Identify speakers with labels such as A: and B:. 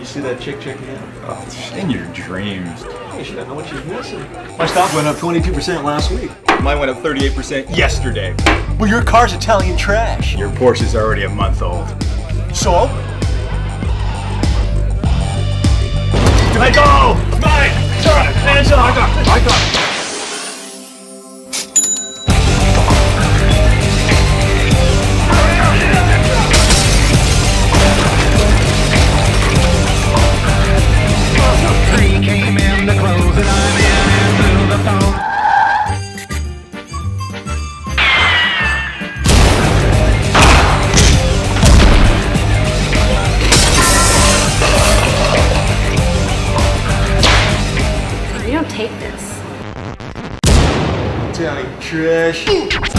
A: You see that chick checking out?
B: Oh, in your dreams.
A: Hey, she doesn't know what she's missing. My stock went up 22% last week.
B: Mine went up 38% yesterday.
A: Well, your car's Italian trash.
B: Your Porsche's already a month old.
A: So?
B: Let go! Mine! Hands up!
A: I got it.
C: Came in the clothes and I'm in through the phone.
D: You don't take this.
A: Italian trash.